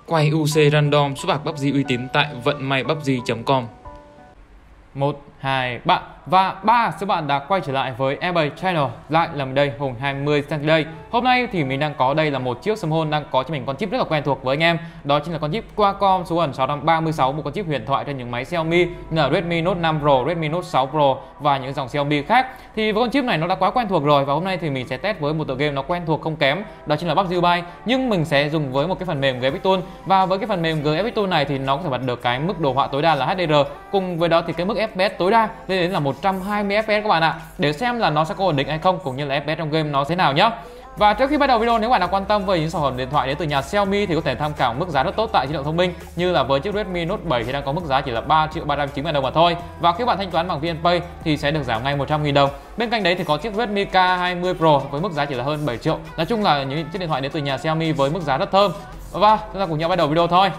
Quay UC random số bạc PUBG uy tín tại vận may PUBG.com. 1, 2, 3 và 3 các bạn đã quay trở lại với FB Channel. Lại là mình đây, Hùng 20 đây. Hôm nay thì mình đang có đây là một chiếc smartphone đang có cho mình con chip rất là quen thuộc với anh em. Đó chính là con chip Qualcomm số 636, một con chip huyền thoại trên những máy Xiaomi như là Redmi Note 5 Pro, Redmi Note 6 Pro và những dòng Xiaomi khác. Thì với con chip này nó đã quá quen thuộc rồi, và hôm nay thì mình sẽ test với một tựa game nó quen thuộc không kém, đó chính là PUBG Mobile, nhưng mình sẽ dùng với một cái phần mềm GFX Tool. Và với cái phần mềm GFX Tool này thì nó có thể bật được cái mức đồ họa tối đa là HDR, cùng với đó thì cái mức FPS tối đa lên đến là 120 FPS các bạn ạ, để xem là nó sẽ có ổn định hay không, cũng như là FPS trong game nó thế nào nhá. Và trước khi bắt đầu video, nếu bạn nào quan tâm về những sản phẩm điện thoại đến từ nhà Xiaomi thì có thể tham khảo mức giá rất tốt tại di động thông minh, như là với chiếc Redmi Note 7 thì đang có mức giá chỉ là 3.390.000 đồng mà thôi. Và khi bạn thanh toán bằng VNPay thì sẽ được giảm ngay 100.000 đồng. Bên cạnh đấy thì có chiếc Redmi K20 Pro với mức giá chỉ là hơn 7 triệu. Nói chung là những chiếc điện thoại đến từ nhà Xiaomi với mức giá rất thơm. Và chúng ta cùng nhau bắt đầu video thôi.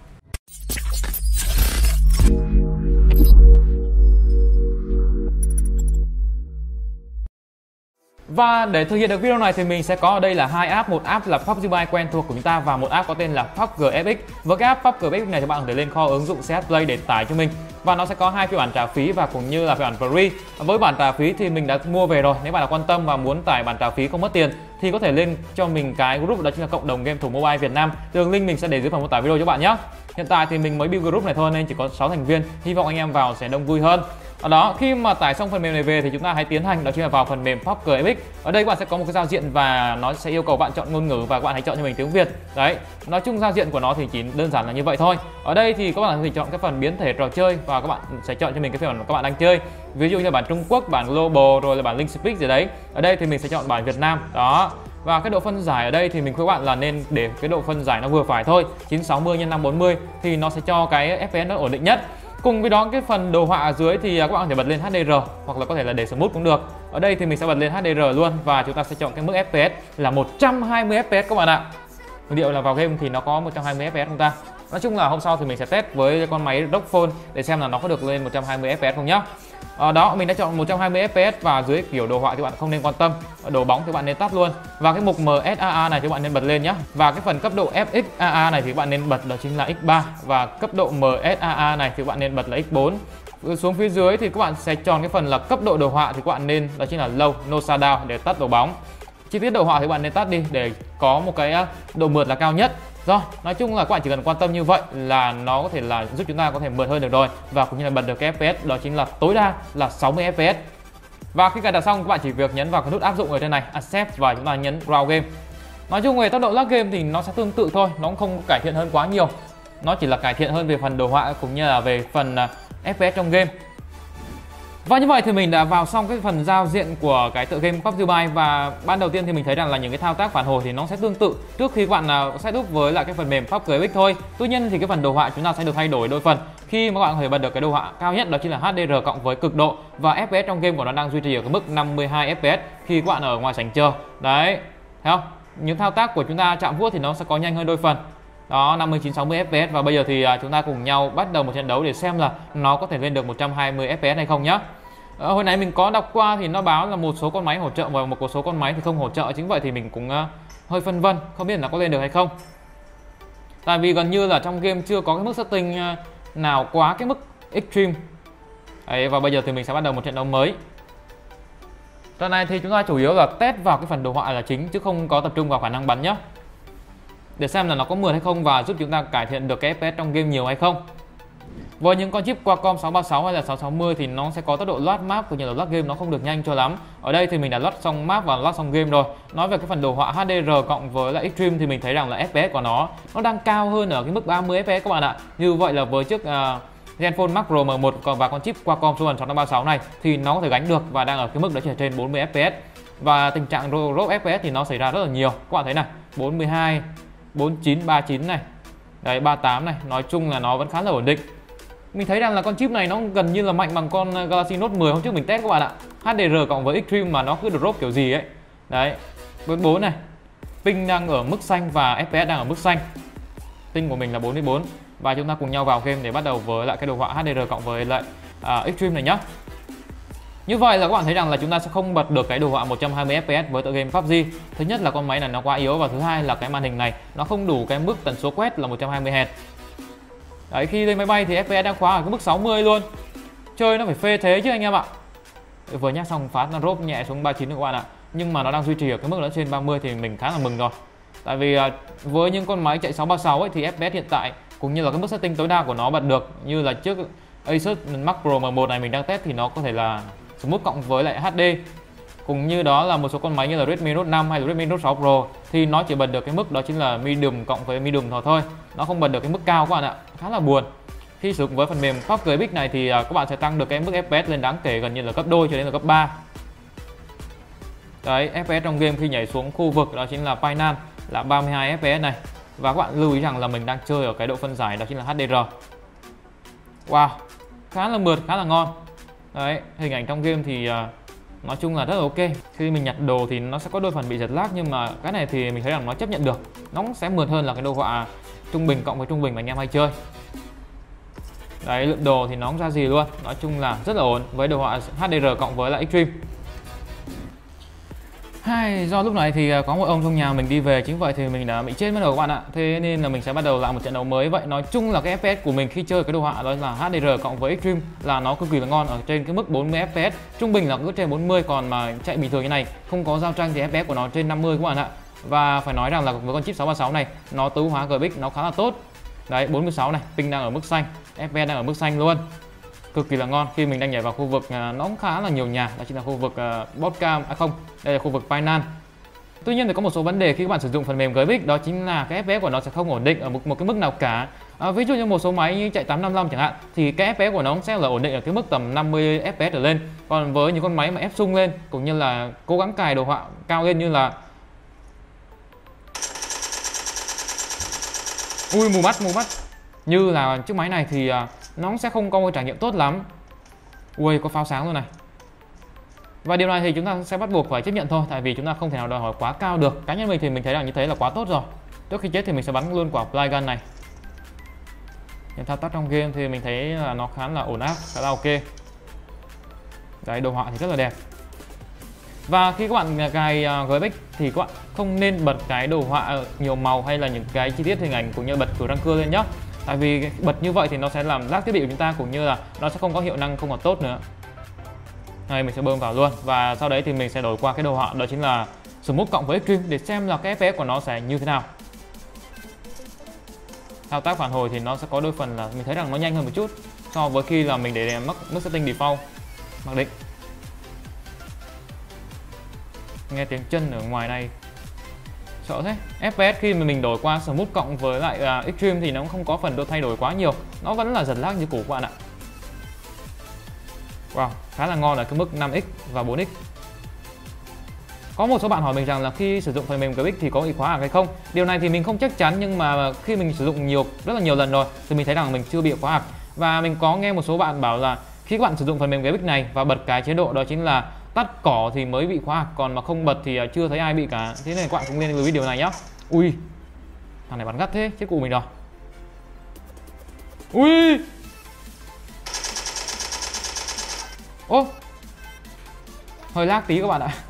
Và để thực hiện được video này thì mình sẽ có ở đây là hai app, một app là PUBG Mobile quen thuộc của chúng ta và một app có tên là PUBG FX. Với cái app PUBG FX này thì bạn có thể lên kho ứng dụng CH Play để tải cho mình, và nó sẽ có hai phiên bản trả phí và cũng như là phiên bản free. Với bản trả phí thì mình đã mua về rồi. Nếu bạn nào quan tâm và muốn tải bản trả phí không mất tiền thì có thể lên cho mình cái group, đó chính là cộng đồng game thủ mobile Việt Nam. Đường link mình sẽ để dưới phần mô tả video cho bạn nhé. Hiện tại thì mình mới build group này thôi nên chỉ có 6 thành viên, hy vọng anh em vào sẽ đông vui hơn. Ở đó, khi mà tải xong phần mềm này về thì chúng ta hãy tiến hành, đó chính là vào phần mềm PUBG FX. Ở đây các bạn sẽ có một cái giao diện và nó sẽ yêu cầu bạn chọn ngôn ngữ, và các bạn hãy chọn cho mình tiếng Việt. Đấy, nói chung giao diện của nó thì chỉ đơn giản là như vậy thôi. Ở đây thì các bạn có thể chọn cái phần biến thể trò chơi và các bạn sẽ chọn cho mình cái phiên bản mà các bạn đang chơi. Ví dụ như là bản Trung Quốc, bản Global, rồi là bản Link Speak gì đấy. Ở đây thì mình sẽ chọn bản Việt Nam. Đó. Và cái độ phân giải ở đây thì mình khuyên các bạn là nên để cái độ phân giải nó vừa phải thôi, 960 x 540 thì nó sẽ cho cái FPS nó ổn định nhất. Cùng với đó cái phần đồ họa ở dưới thì các bạn có thể bật lên HDR hoặc là có thể là để smooth cũng được. Ở đây thì mình sẽ bật lên HDR luôn và chúng ta sẽ chọn cái mức FPS là 120 FPS các bạn ạ. Điệu là vào game thì nó có 120 FPS không ta? Nói chung là hôm sau thì mình sẽ test với con máy ROG Phone để xem là nó có được lên 120 FPS không nhá. Đó, mình đã chọn 120 FPS và dưới kiểu đồ họa thì bạn không nên quan tâm. Đồ bóng thì bạn nên tắt luôn. Và cái mục MSAA này thì bạn nên bật lên nhá. Và cái phần cấp độ FXAA này thì bạn nên bật đó chính là X3, và cấp độ MSAA này thì bạn nên bật là X4. Xuống phía dưới thì các bạn sẽ chọn cái phần là cấp độ đồ họa thì các bạn nên đó chính là Low, No Shadow để tắt đồ bóng. Chi tiết đồ họa thì bạn nên tắt đi để có một cái độ mượt là cao nhất. Rồi, nói chung là các bạn chỉ cần quan tâm như vậy là nó có thể là giúp chúng ta có thể mượt hơn được rồi, và cũng như là bật được cái FPS đó chính là tối đa là 60 FPS. Và khi cài đặt xong các bạn chỉ việc nhấn vào cái nút áp dụng ở trên này, Accept, và chúng ta nhấn Browse Game. Nói chung về tốc độ lắc game thì nó sẽ tương tự thôi, nó cũng không cải thiện hơn quá nhiều. Nó chỉ là cải thiện hơn về phần đồ họa cũng như là về phần FPS trong game. Và như vậy thì mình đã vào xong cái phần giao diện của cái tựa game PUBG Mobile, và ban đầu tiên thì mình thấy rằng là những cái thao tác phản hồi thì nó sẽ tương tự trước khi các bạn setup với lại cái phần mềm PUBG FX thôi. Tuy nhiên thì cái phần đồ họa chúng ta sẽ được thay đổi đôi phần khi mà các bạn có thể bật được cái đồ họa cao nhất, đó chính là HDR cộng với cực độ, và FPS trong game của nó đang duy trì ở cái mức 52 FPS khi các bạn ở ngoài sảnh chờ. Đấy, thấy không? Những thao tác của chúng ta chạm vuốt thì nó sẽ có nhanh hơn đôi phần. Đó, 59-60 FPS, và bây giờ thì chúng ta cùng nhau bắt đầu một trận đấu để xem là nó có thể lên được 120 FPS hay không nhá. Hồi nãy mình có đọc qua thì nó báo là một số con máy hỗ trợ và một số con máy thì không hỗ trợ, chính vậy thì mình cũng hơi phân vân, không biết là có lên được hay không. Tại vì gần như là trong game chưa có cái mức setting nào quá cái mức extreme. Đấy, và bây giờ thì mình sẽ bắt đầu một trận đấu mới. Trận này thì chúng ta chủ yếu là test vào cái phần đồ họa là chính, chứ không có tập trung vào khả năng bắn nhá, để xem là nó có mượt hay không và giúp chúng ta cải thiện được cái FPS trong game nhiều hay không. Với những con chip Qualcomm 636 hay là 660 thì nó sẽ có tốc độ load map cũng như là load game nó không được nhanh cho lắm. Ở đây thì mình đã load xong map và load xong game rồi. Nói về cái phần đồ họa HDR cộng với lại Extreme thì mình thấy rằng là FPS của nó đang cao hơn ở cái mức 30 FPS các bạn ạ. Như vậy là với chiếc Zenfone Max Pro M1 và con chip Qualcomm số 636 này thì nó có thể gánh được và đang ở cái mức đó chỉ trên 40 FPS. Và tình trạng drop FPS thì nó xảy ra rất là nhiều. Các bạn thấy này, 42, 49, 39 này. Đấy, 38 này, nói chung là nó vẫn khá là ổn định. Mình thấy rằng là con chip này nó gần như là mạnh bằng con Galaxy Note 10 hôm trước mình test các bạn ạ. HDR cộng với Extreme mà nó cứ drop kiểu gì ấy. Đấy, 44 này. Ping đang ở mức xanh và FPS đang ở mức xanh. Ping của mình là 44. Và chúng ta cùng nhau vào game để bắt đầu với lại cái đồ họa HDR cộng với lại Extreme này nhá. Như vậy là các bạn thấy rằng là chúng ta sẽ không bật được cái đồ họa 120 FPS với tựa game PUBG. Thứ nhất là con máy này nó quá yếu, và thứ hai là cái màn hình này nó không đủ cái mức tần số quét là 120 Hz. Đấy, khi lên máy bay thì FPS đang khóa ở cái mức 60 luôn. Chơi nó phải phê thế chứ anh em ạ. Vừa nhắc xong phát nó drop nhẹ xuống 39 các bạn ạ. Nhưng mà nó đang duy trì ở cái mức nó trên 30 thì mình khá là mừng rồi. Tại vì với những con máy chạy 636 ấy thì FPS hiện tại cũng như là cái mức setting tối đa của nó bật được, như là trước Asus Max Pro M1 này mình đang test thì nó có thể là Smooth cộng với lại HD. Cũng như đó là một số con máy như là Redmi Note 5 hay là Redmi Note 6 Pro thì nó chỉ bật được cái mức đó chính là medium cộng với medium thôi. Nó không bật được cái mức cao các bạn ạ. Khá là buồn. Khi sử dụng với phần mềm PUBG FX này thì các bạn sẽ tăng được cái mức FPS lên đáng kể, gần như là gấp đôi cho đến là gấp 3. Đấy, FPS trong game khi nhảy xuống khu vực đó chính là Final là 32 FPS này. Và các bạn lưu ý rằng là mình đang chơi ở cái độ phân giải đó chính là HDR. Wow, khá là mượt, khá là ngon. Đấy, hình ảnh trong game thì nói chung là rất là ok. Khi mình nhặt đồ thì nó sẽ có đôi phần bị giật lag, nhưng mà cái này thì mình thấy rằng nó chấp nhận được. Nó sẽ mượt hơn là cái đồ họa trung bình cộng với trung bình mà anh em hay chơi. Đấy, lượng đồ thì nó không ra gì luôn. Nói chung là rất là ổn với đồ họa HDR cộng với lại Extreme. Do lúc này thì có một ông trong nhà mình đi về, chính vậy thì mình đã bị chết mất đầu các bạn ạ. Thế nên là mình sẽ bắt đầu lại một trận đấu mới. Vậy nói chung là cái FPS của mình khi chơi cái đồ họa đó là HDR cộng với Extreme là nó cực kỳ là ngon, ở trên cái mức 40 FPS, trung bình là cứ trên 40, còn mà chạy bình thường như này không có giao tranh thì FPS của nó trên 50 các bạn ạ. Và phải nói rằng là với con chip 636 này nó tối hóa GPX nó khá là tốt. Đấy, 46 này, ping đang ở mức xanh, FPS đang ở mức xanh luôn. Cực kỳ là ngon. Khi mình đang nhảy vào khu vực nó cũng khá là nhiều nhà, đó chính là khu vực Botcam, không, đây là khu vực Final. Tuy nhiên thì có một số vấn đề khi các bạn sử dụng phần mềm GPX, đó chính là cái FPS của nó sẽ không ổn định ở một cái mức nào cả. Ví dụ như một số máy như chạy 855 chẳng hạn thì cái FPS của nó sẽ là ổn định ở cái mức tầm 50 FPS trở lên. Còn với những con máy mà ép sung lên cũng như là cố gắng cài đồ họa cao lên như là mù mắt như là chiếc máy này thì nó sẽ không có một trải nghiệm tốt lắm. Ui, có pháo sáng luôn này. Và điều này thì chúng ta sẽ bắt buộc phải chấp nhận thôi, tại vì chúng ta không thể nào đòi hỏi quá cao được. Cá nhân mình thì mình thấy rằng như thế là quá tốt rồi. Trước khi chết thì mình sẽ bắn luôn quả fly gun này. Những thao tác trong game thì mình thấy là nó khá là ổn áp, khá là ok. Đấy, đồ họa thì rất là đẹp. Và khi các bạn cài GPX thì các bạn không nên bật cái đồ họa nhiều màu hay là những cái chi tiết hình ảnh cũng như bật cửa răng cưa lên nhé. Tại vì bật như vậy thì nó sẽ làm lag thiết bị của chúng ta, cũng như là nó sẽ không có hiệu năng không còn tốt nữa. Đây, mình sẽ bơm vào luôn. Và sau đấy thì mình sẽ đổi qua cái đồ họa đó chính là Smooth cộng với Extreme để xem là cái FPS của nó sẽ như thế nào. Thao tác phản hồi thì nó sẽ có đôi phần là mình thấy rằng nó nhanh hơn một chút so với khi là mình để mức setting default mặc định. Nghe tiếng chân ở ngoài này sợ thế. FPS khi mà mình đổi qua Smooth cộng với lại Extreme thì nó cũng không có phần thay đổi quá nhiều, nó vẫn là giật lag như cũ các bạn ạ. Wow, khá là ngon ở cái mức 5x và 4x. Có một số bạn hỏi mình rằng là khi sử dụng phần mềm GPX thì có bị khóa ạc hay không. Điều này thì mình không chắc chắn, nhưng mà khi mình sử dụng rất là nhiều lần rồi thì mình thấy rằng mình chưa bị khóa ạc. Và mình có nghe một số bạn bảo là khi các bạn sử dụng phần mềm GPX này và bật cái chế độ đó chính là tắt cỏ thì mới bị khóa ạc, còn mà không bật thì chưa thấy ai bị cả. Thế nên các bạn cũng nên lưu ý điều này nhé. Ui, thằng này bắn gắt thế, chết cụ mình rồi. Ui, ô, hơi lag tí các bạn ạ.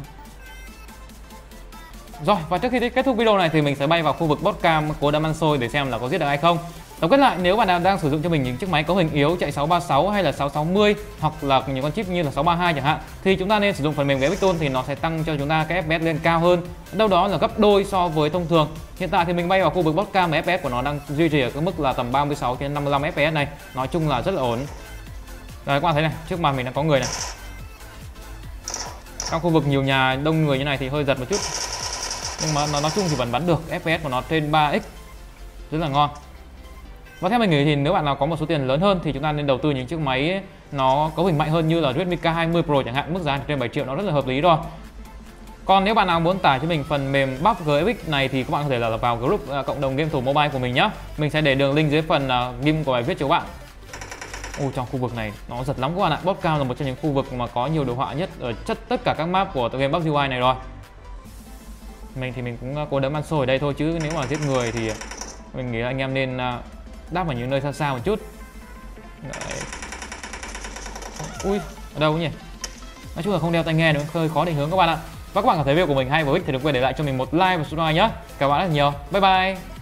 Rồi, và trước khi kết thúc video này thì mình sẽ bay vào khu vực Botcam cố đâm ăn xôi để xem là có giết được hay không. Tổng kết lại, nếu bạn nào đang sử dụng cho mình những chiếc máy có hình yếu chạy 636 hay là 660 hoặc là những con chip như là 632 chẳng hạn, thì chúng ta nên sử dụng phần mềm GPX Tool thì nó sẽ tăng cho chúng ta cái FPS lên cao hơn, đâu đó là gấp đôi so với thông thường. Hiện tại thì mình bay vào khu vực Botcam mà FPS của nó đang duy trì ở cái mức là tầm 36 đến 55 FPS này, nói chung là rất là ổn. Rồi các bạn thấy này, trước mặt mình đang có người này. Trong khu vực nhiều nhà đông người như này thì hơi giật một chút, nhưng mà nói chung thì vẫn bắn được, FPS của nó trên 3x, rất là ngon. Và theo mình nghĩ thì nếu bạn nào có một số tiền lớn hơn thì chúng ta nên đầu tư những chiếc máy nó có hình mạnh hơn như là Redmi K20 Pro chẳng hạn, mức giá trên 7 triệu nó rất là hợp lý rồi. Còn nếu bạn nào muốn tải cho mình phần mềm PUBG FX này thì các bạn có thể là vào group cộng đồng game thủ mobile của mình nhé. Mình sẽ để đường link dưới phần link của bài viết cho các bạn. Trong khu vực này nó giật lắm các bạn ạ. Botcam là một trong những khu vực mà có nhiều đồ họa nhất ở tất cả các map của tựa game PUBG Mobile này rồi. Mình thì mình cũng cố đấm ăn xôi ở đây thôi, chứ nếu mà giết người thì mình nghĩ là anh em nên đáp vào những nơi xa xa một chút. Đấy. Ui, ở đâu nhỉ? Nói chung là không đeo tai nghe nó hơi khó định hướng các bạn ạ. Và các bạn cảm thấy video của mình hay và ích thì đừng quên để lại cho mình một like và subscribe nhé. Cảm ơn bạn rất nhiều. Bye bye.